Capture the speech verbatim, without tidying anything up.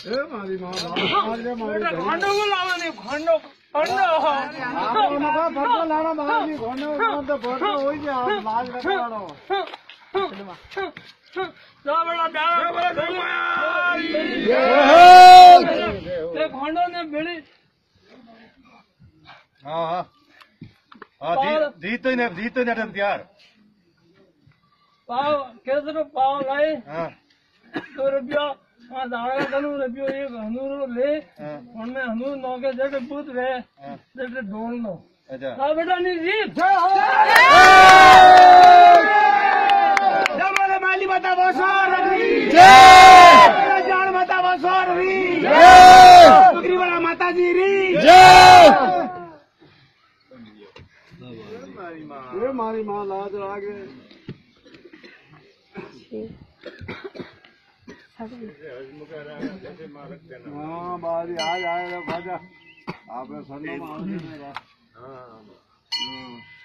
ए मारी मां आज ले मारी खंडो को लावा नहीं खंडो खंडो आप उनका भरतो लाना महाराज खंडो तो भरतो होई जे आप लाज लगाड़ो जा बड़ा जा बड़ा ते खंडो ने बेड़ी हां हां हां दी तो ने दी तो ने तैयार पाव कैसे पाव लाए हां तो रुपया हाँ दाड़ा करूँ रुपयो ये हनूर ले उनमें हनूर नौ के जैसे पूत रहे जैसे ढोल लो अच्छा हाँ बेटा नहीं जी जमाने माली बता बसोर जान बता बसोर री बकरी वाला माता जी री ये मारी माँ लाज आगे हाँ बारी आज आए भाजा आप सरना